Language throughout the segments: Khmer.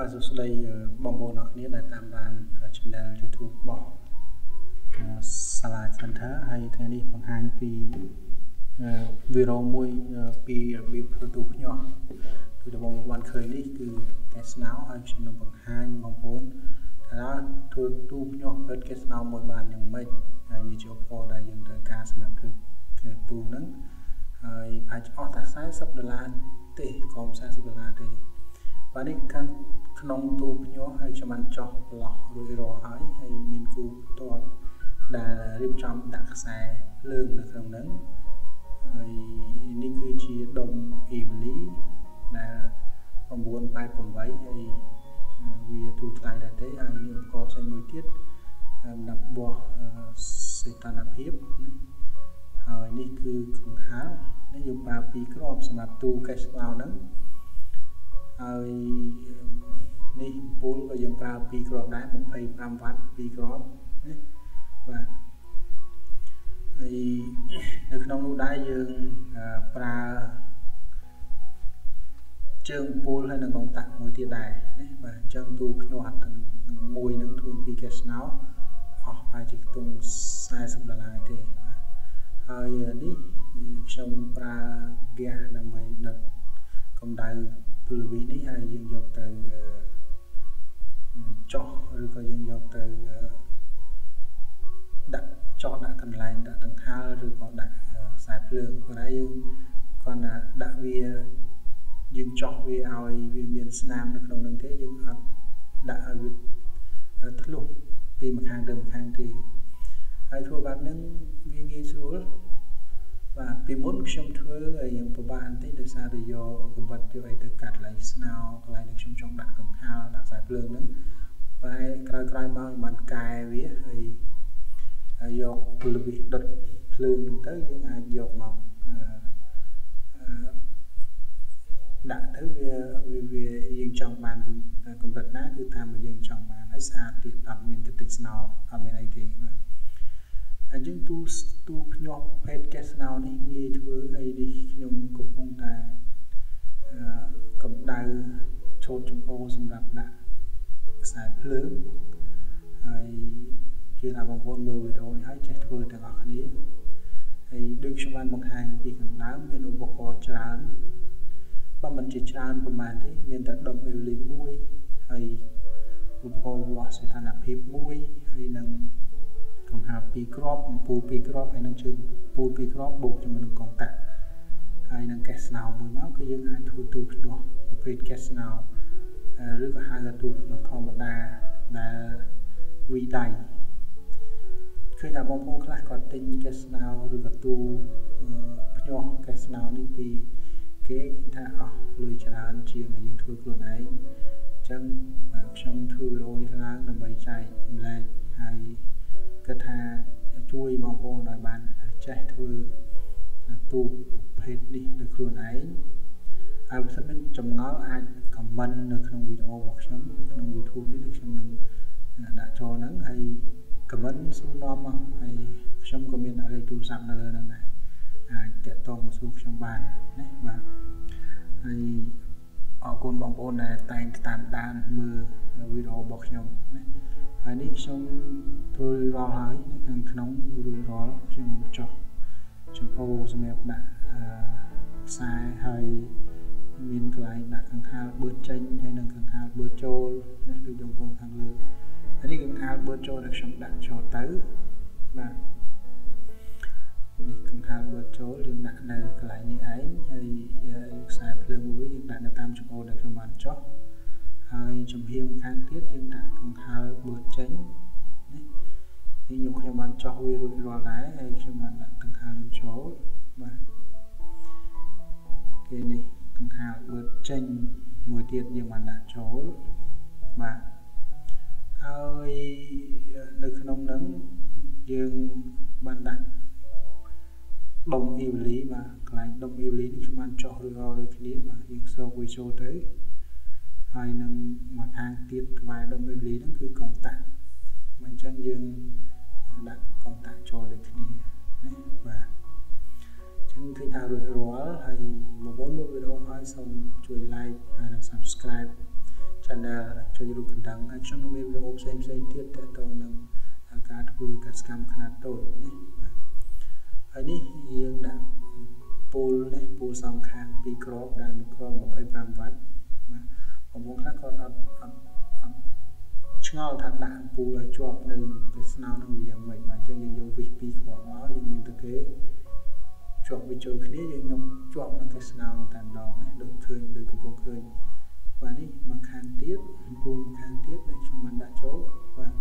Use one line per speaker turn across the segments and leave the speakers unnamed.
สวัสดีบางคนนี้ได้ตามบ้านchannel YouTube บอก Sala สันทะให้ทางนี้บางฮันปีวิดีโอมวยปีบีบประตูย่อคือแต่บางวันเคยนี่คือแกสนาวให้ชมบางฮันบางคนแต่ละตัวตู้ย่อเกิดแกสนาวมวยบ้านยังไม่นี่จะพอได้ยังเดินการสำหรับคือตู้นั้นภายออกแต่ใช้$10ตีกรม$40ตีวันนี้การขนมตูพญให้ชมันจอกหล่อรวยรอให้มีนกูตัวได้ริบจำดักแสเรื่องในตรงนั้นนี่คือชีดมอีบลีได้ประมวลไปผมไว้ให้วิทูตายได้ให้นี่ก็ใช้มือทิศนับบัวสิตานาพิบนี่คือของหาในยุคปราปีกรอบสำหรับตูแกสลาวนั้นนี่ปูนก็ยังปราปีกรอบได้ผมไปปรามวัดปีกรอบนี่ว่าในขนมนูได้ยังปลาเชิงปูนให้หนึ่งกองตักมวยที่ได้นี่ว่าเชิงตูพยวัดถึงมวยหนึ่งทุนปีแกสนาวออกไปจิกตรง$40ทีนี่ชมปลาเกียร์นำไปดัดกำไดตัววินี้ให้ยังยกแต่จอหรือก็ยังยกแต่ดักจอดักกันไลน์ดักตั้งห้าหรือก็ดักสายเพลิงก็ได้ยังcònดักวียังจอวีเอาวีเมียนสนามในขนมหนึ่งเท่ยังดักวีทะลุปีมาข้างเดิมข้างทีให้ทั่วบ้านนั้นวีงี้สู้và vì muốn xem thưa những bộ bạn thấy được sao thì do cái vật cho ấy được cắt lại nào lại được trong đặt cần hao đặt giải phương đó và cài mau bạn cài vía thì do bị đứt phương tới những ai do mọc đã tới về những trong bàn công việc ná cứ tham vào những trong bàn ấy xa thì tập mình cái tích nào ở bên này thì chúng tu nhọp phết cái nào này như thứ ấy đi nhung cục phong tài cầm đai chốt trong ô xong gặp đã xài lớn kia là bằng vốn mưa về đâu hãy chạy thưa từ ngọc này thì được cho bạn bằng hành vì càng đá miền ủng hộ khó tràn và mình chỉ tràn của mình đấy miền tận động về lý mũi hay ủng hộ và sự thành lập hiệp mũi hay nâng còn hạt pi cropปูpi crop hay năng trườngปูpi crop buộc cho mình còn tặng hay năng cast nào mùi máu cứ dân ai thua tu nó một cast nào rất là hai là tu nó thon một đa vị đầy khi nào bông bông khác còn tinh cast nào rồi cả tu nhỏ cast nào đi vì cái ta lười cho là anh chiên là những thua của này chân trong thua rồi là nó bay chạy lại hay cái thà chui mong cô đòi bàn chạy thưa tu hết đi được luôn ấy ai sẽ bên trong ngó ai comment được trong video hoặc trong YouTube đấy được trong đừng đã cho nắng hay comment số nom hay trong comment ở đây tu sắm là lần này tiện toàn một số trong bàn đấy và hay ở con bóng ôn này tay tàn đan mưa video bọc trong đấy hay đi trong tôi rò hái càng nóng rồi rò trong cho trong ô xem em đã sai hay miền cái đã càng hao bớt tranh hay là càng hao bớt trôi để được đồng con càng lừa thế thì càng hao bớt trôi được trong đạn cho tới và càng hao bớt trôi đường đạn này lại như ấy hay sai lừa mũi những đạn là tam trong ô được trong bàn chó hay trong hiểm kháng tiết nhưng đạn càng hao bớt tránh thì nhục cho bạn cho huy rồi rò đáy hay cho bạn đã từng hào lên chỗ và cái này từng hào bớt tranh mùi tiết nhưng bạn đã chỗ và hơi được nông nắng nhưng bạn đã đồng yêu lý và lại đồng yêu lý cho bạn cho huy rò rồi cái và nhưng sau vui chỗ tới hay nâng mà thang tiết vài đồng yêu lý đó cứ cộng tạng mình chân dương đã còn tại cho được này và chân khi thao được rồi hay một 40 video hỏi xong chui like hay là subscribe channel ជួយរូបកណ្ដឹងហើយខ្ញុំនឹងមានវីដេអូផ្សេងៗទៀតទាក់ទងនឹងការធ្វើកសិកម្មខ្នាតតូចនេះបាទហើយនេះយើងដាក់ពូលនេះពូលសងខាងពីរគ្រាប់ដែលមួយគ្រាប់25វ៉ាត់បាទបងប្អូនខ្លះគាត់អត់ឆ្ងល់ថាដាក់ពូលឲ្យជាប់នៅcáiស្នោនឹងវាយ៉ាងម៉េចបាទអញ្ចឹងយើងយកវិសពីរគ្រាប់មកយើងមានទៅគេជាប់វាចូលគ្នាយើងខ្ញុំជាប់នៅcáiស្នោតែម្ដងនេះដូចឃើញដូចកំពុងឃើញបាទនេះមកខាងទៀតពូលមកខាងទៀតដែលខ្ញុំបានដាក់ចូលបាទ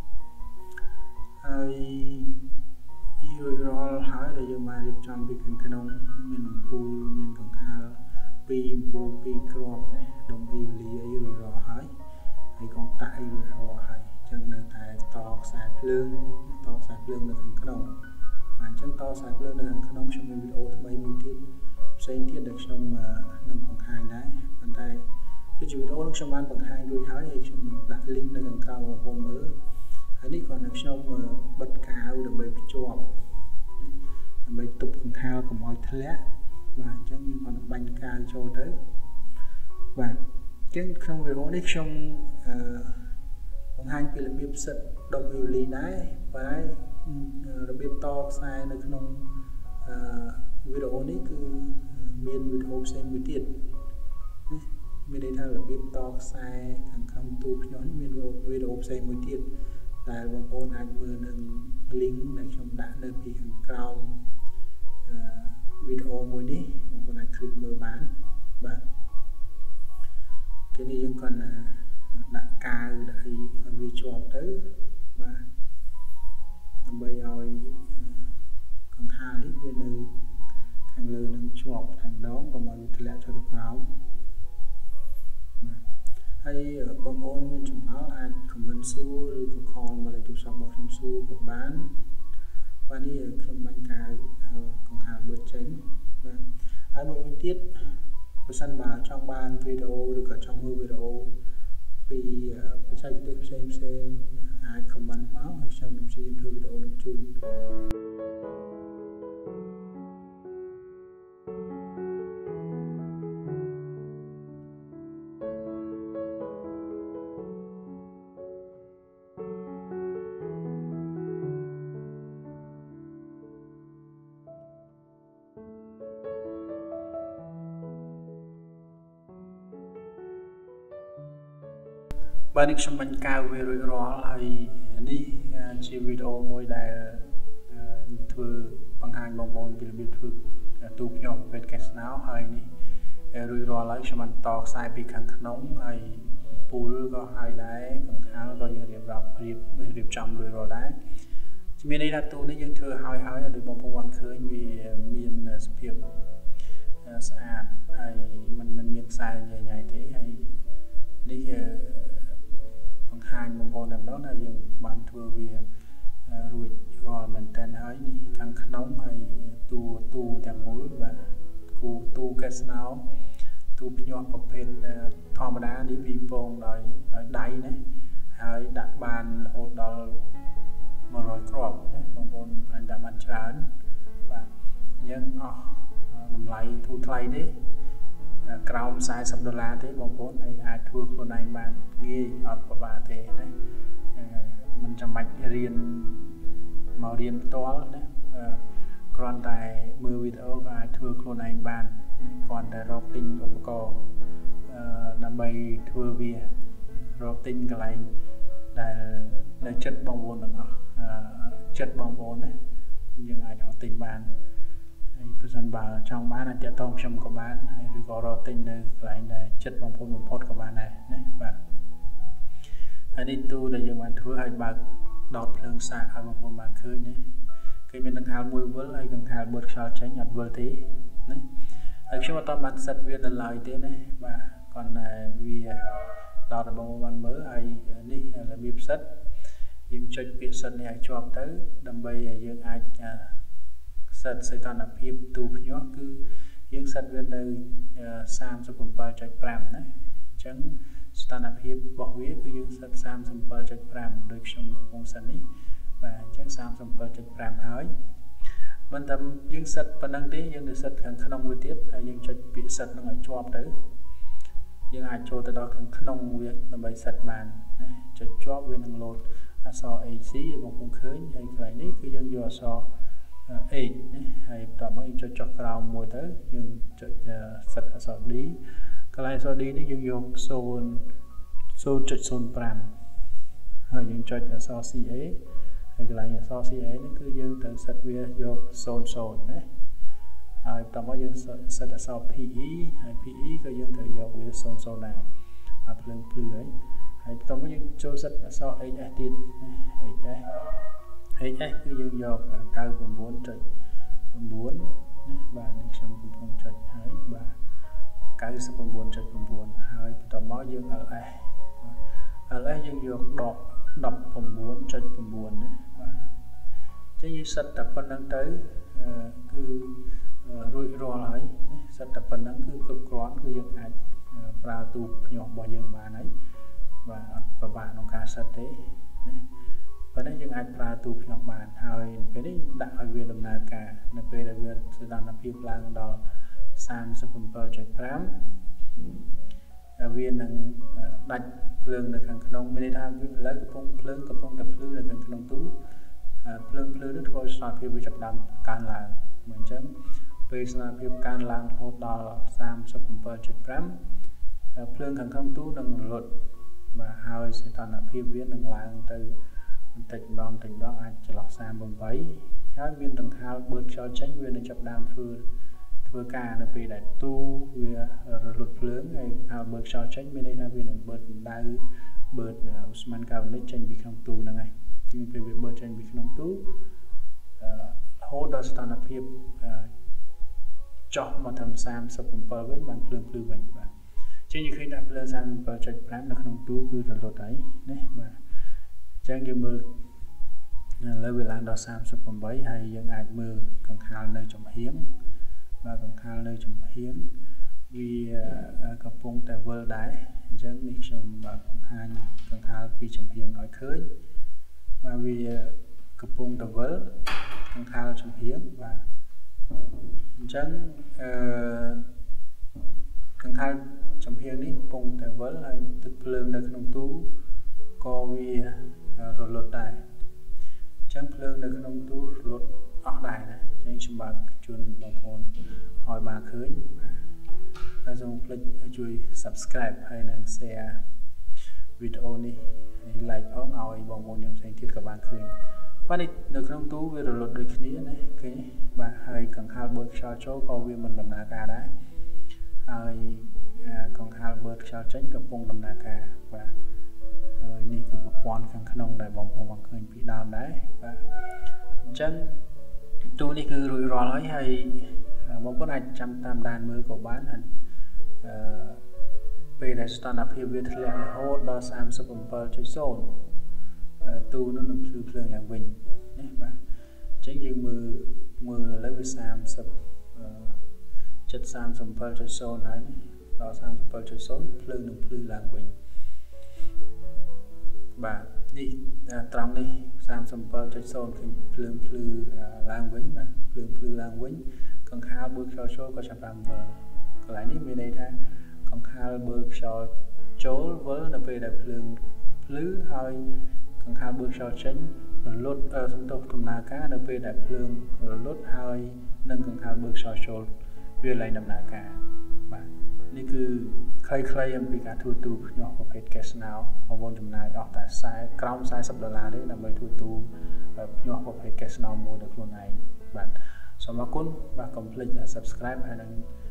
ហើយរួចរាល់ហើយដែលយើងបានរៀបចំពីខាងក្នុងមានពូលមានកង្ហាល2ពូល2គ្រាប់នេះដុំអ៊ីវលីអីរួចរាល់ហើយកងតាក់អីរួចរាល់ហើយអញ្ចឹងនៅតែតខ្សែភ្លើងនៅខាងក្នុងបាទអញ្ចឹងតខ្សែភ្លើងនៅខាងក្នុងខ្ញុំមានវីដេអូថ្មីមួយទៀតផ្សេងទៀតដែលខ្ញុំនឹងបង្ហាញដែរប៉ុន្តែដូចជាវីដេអូនឹងខ្ញុំបានបង្ហាញរួចហើយខ្ញុំនឹងដាក់ link នៅខាងក្រោមបងប្អូនមើលហើយនេះគាត់នឹងខ្ញុំបិទកាវដើម្បីភ្ជាប់ដើម្បីទប់កង្ហាលកុំឲ្យធ្លាក់បាទអញ្ចឹងយើងគាត់បាញ់កាវចូលទៅបាទអញ្ចឹងក្នុងវីដេអូនេះខ្ញុំបង្ហាញពីរបៀបសិតដុំយូលីដែរបាទរបៀបតខ្សែនៅក្នុងវីដេអូនេះគឺមានវីដេអូផ្សេងមួយទៀតមានន័យថារបៀបតខ្សែខាងក្នុងទូភ្ញាស់នេះមានវីដេអូផ្សេងមួយទៀតដែលបងប្អូនអាចមើលនឹង link ដែលខ្ញុំដាក់នៅពីខាងក្រោមវីដេអូមួយនេះបងប្អូនអាចคลิกមើលបានបាទគេនេះយើងគាត់ដាក់កាវដាក់អីឲ្យវាជាប់ទៅបាទដើម្បីឲ្យកង្ហាលនេះវានៅខាងលើនឹងជាប់តែម្ដងកុំឲ្យវាធ្លាក់ចុះទៅក្រោមបាទហើយបងប្អូនមានចម្ងល់អាច comment សួរឬក៏ call មកលេខទូរស័ព្ទរបស់ខ្ញុំសួរក៏បានបាទនេះខ្ញុំបាញ់កាវកង្ហាលបឺតចេញបាទហើយមួយវិញទៀតបើសិនបើចង់បានវីដេអូឬក៏ចង់មើលវីដេអូពីបច្ចេកទេសផ្សេងអាច comment មកហើយខ្ញុំនឹងព្យាយាមធ្វើវីដេអូនឹងជូនបាទនេះខ្ញុំបាញ់កាវវារួចរាល់ហើយនេះជាវីដេអូមួយដែលធ្វើបង្ហាញបងប្អូនពីរបៀបធ្វើទូភ្ញាក់ប្រភេទកេស្នោហើយនេះរួចរាល់ហើយខ្ញុំបានតខ្សែពីខាងក្នុងហើយពូលក៏ហើយដែរកង្ហាលក៏យើងរៀបចំរួចរាល់ដែរមានន័យថាទូនេះយើងធ្វើហើយដោយបងប្អូនបានឃើញវាមានសភាពស្អាតហើយมันមានខ្សែញ៉ៃទេហើយនេះបង្ហាញបងប្អូនតែម្ដងថាយើងបានធ្វើវារួចរាល់មែនតើហើយនេះខាងក្នុងហើយទូទាំងមូលបាទទូកេស្នោទូភ្ញាក់ប្រភេទធម្មតានេះវាពងដោយដៃណាហើយដាក់បានរហូតដល់100គ្រាប់ណាបងប្អូនអាចដាក់បានច្រើនបាទយើងអស់តម្លៃធូរថ្លៃទេក្រោម$40ទេបងប្អូនហើយអាចធ្វើខ្លួនឯងបានងាយអត់ពិបាកទេណាមិនចាំបាច់រៀនមករៀនផ្ទាល់ណាគ្រាន់តែមើលវីដេអូក៏អាចធ្វើខ្លួនឯងបានគ្រាន់តែរកទិញឧបករណ៍ដើម្បីធ្វើវារកទិញកន្លែងដែលនៅចិត្តបងប្អូនទាំងអស់ចិត្តបងប្អូនណាយើងអាចរកទិញបានហើយប្រសិនបើចង់បានអាចតាក់ទងខ្ញុំក៏បានហើយឬក៏រកទិញនៅកន្លែងដែលចិត្តបងប្អូនបំផុតក៏បានដែរណាបាទហើយនេះទូដែលយើងបានធ្វើឲ្យបើកដោតភ្លើងសាកឲ្យបងប្អូនបានឃើញណាគេមានដង្ហាលមួយវិលហើយកង្ហាលបឺតខ្យល់ចេញអត់វិលទេណាហើយខ្ញុំអត់បានសិតវានៅឡើយទេណាបាទគាត់តែវាដោតឲ្យបងប្អូនបានមើលហើយនេះរបៀបសិតយើងចុចពាក្យសិតនេះឲ្យជាប់ទៅដើម្បីឲ្យយើងអាចសិតសីតុណ្ហភាពទូភ្ញាក់គឺយើងសិតវានៅ37.5ណាអញ្ចឹងសីតុណ្ហភាពរបស់វាគឺយើងសិត37.5ដូចខ្ញុំកំពុងសិននេះបាទអញ្ចឹង37.5ហើយមិនតែយើងសិតប៉ុណ្ណឹងទេយើងនៅសិតខាងក្នុងវាទៀតហើយយើងចុចពាក្យសិតនឹងឲ្យជាប់ទៅយើងអាចចូលទៅដល់ខាងក្នុងវាដើម្បីសិតបានណាចុចជាប់វានឹងលោតអក្សរ AC បងប្អូនឃើញហើយកន្លែងនេះគឺយើងយកអក្សរ H ណាហើយបន្តមកយើងចុចចុះក្រោមមួយទៅយើងចុចសិតអក្សរ D កន្លែងអក្សរ D នេះយើងយក 0.05 ហើយយើងចុចអក្សរ CA ហើយកន្លែងអក្សរ CA នេះគឺយើងទៅសិតវាយក00ណាហើយបន្តមកយើងសិតអក្សរ PE ហើយ PE ក៏យើងត្រូវយកវា00ដែរមកភ្លើងភ្លឺហើយបន្តមកយើងចូលសិតអក្សរ HS ទៀតណា HS គឺយើងយក 99.9 ណាបាទនេះខ្ញុំកំពុងចុចហើយបាទ 99.9 ហើយបន្តមកយើង LS LS យើងយកដក 19.9 ណាបាទអញ្ចឹងយើងសិតតែប៉ុណ្្នឹងទៅគឺរួចរាល់ហើយណាសិតតែប៉ុណ្្នឹងគឺគ្រប់គ្រាន់គឺយើងអាចប្រើទូភ្ញាស់របស់យើងបានហើយបាទអត់ពិបាកក្នុងការសិតទេណាប៉ុន្តែយើងអាចប្រើទូភ្ញាស់បានហើយនៅពេលនេះដាក់ឲ្យវាដំណើរការនៅពេលដែលវាសីតុណ្ហភាពឡើងដល់ 37.5 វានឹងដាច់ភ្លើងនៅខាងក្នុងមានន័យថាឥឡូវភ្លើងកំពុងតែភ្លឺនៅខាងក្នុងទូភ្លើងភ្លឺនោះធ្វើឲ្យសីតុណ្ហភាពវាចាប់ផ្ដើមកើនឡើងអញ្ចឹងពេលសីតុណ្ហភាពកើនឡើងរហូតដល់ 37.5 ភ្លើងខាងក្នុងទូនឹងរលត់បាទហើយសីតុណ្ហភាពវានឹងឡើងទៅបន្តិចម្ដងអាចចន្លោះ 38 ហើយមានដង្ហាលបឺតខ្យល់ចេញវានឹងចាប់ផ្ដើមធ្វើការនៅពេលដែលទូវារលត់ភ្លើងហើយហើយបឺតខ្យល់ចេញមានន័យថាវានឹងបឺតកម្ដៅបឺតឧស្ម័នកាបូនិកចេញពីក្នុងទូហ្នឹងហើយពេលវាបឺតចេញពីក្នុងទូរហូតដល់សីតុណ្ហភាពចុះមកត្រឹម 37 វិញបានភ្លើងភ្លឺវិញបាទអញ្ចឹងយើងឃើញថាភ្លើង 37.5 នៅក្នុងទូគឺរលត់ហើយណាបាទអញ្ចឹងយើងមើលឥឡូវវាឡើងដល់ 38 ហើយយើងអាចមើលកង្ហាលនៅចំហៀងបាទកង្ហាលនៅចំហៀងវាកំពុងតែវិលដែរអញ្ចឹងនេះខ្ញុំបាទបង្ហាញកង្ហាលពីចំហៀងឲ្យឃើញបាទវាកំពុងតែវិលកង្ហាលចំហៀងបាទអញ្ចឹងកង្ហាលចំហៀងនេះកំពុងតែវិលហើយទឹកភ្លើងនៅក្នុងទូក៏វារលត់ដែរអញ្ចឹងភ្លើងនៅក្នុងទូរលត់អស់ដែរណាអញ្ចឹងខ្ញុំបាទជូនបងប្អូនឲ្យបានឃើញបាទហើយសូមភ្លេចជួយ subscribe ហើយនិង share វីដេអូនេះហើយ like ផងឲ្យបងប្អូនយើងផ្សេងទៀតក៏បានឃើញបាទនេះនៅក្នុងទូវារលត់ដូចគ្នាណាឃើញបាទហើយកង្ហាលបឺតខ្យល់ចូលក៏វាមិនដំណើរការដែរហើយកង្ហាលបឺតខ្យល់ចេញកំពុងដំណើរការបាទហើយនេះគឺប្រព័ន្ធខាងក្នុងដែលបងប្អូនបានឃើញពីដើមដែរបាទអញ្ចឹងទូនេះគឺរួចរាល់ហើយបងប្អូនអាចចាំតាមដានមើលក៏បានហើយពេលដែលសីតុណ្ហភាពវាធ្លាក់រហូតដល់ 37.0 ទូនោះនឹងភ្លឺភ្លើងឡើងវិញណាបាទអញ្ចឹងយើងមើលឥឡូវវា 37.0 ហើយដល់ 37.0 ភ្លើងនឹងភ្លឺឡើងវិញបាទនេះត្រង់នេះ 37.0 ឃើញភ្លើងភ្លឺឡើងវិញបាទភ្លើងភ្លឺឡើងវិញកង្ហាលបឺតខ្យល់ចូលក៏ចាប់ផ្ដើមវិលកន្លែងនេះមានន័យថាកង្ហាលបឺតខ្យល់ចូលវិលនៅពេលដែលភ្លើងភ្លឺហើយកង្ហាលបឺតខ្យល់ចេញរលត់សំដៅដំណើរការនៅពេលដែលភ្លើងរលត់ហើយនឹងកង្ហាលបឺតខ្យល់ចូលវាឡើងដំណើរការបាទនេះគឺខ្លីៗអំពីការធ្វើទូភ្ញាក់ប្រភេទ cash now បងប្អូនចំណាយអស់តែក្រោម$40ទេដើម្បីធ្វើទូភ្ញាក់ប្រភេទ cash now មួយដោយខ្លួនឯងបាទសូមអរគុណបាទកុំភ្លេច subscribe ហើយនឹង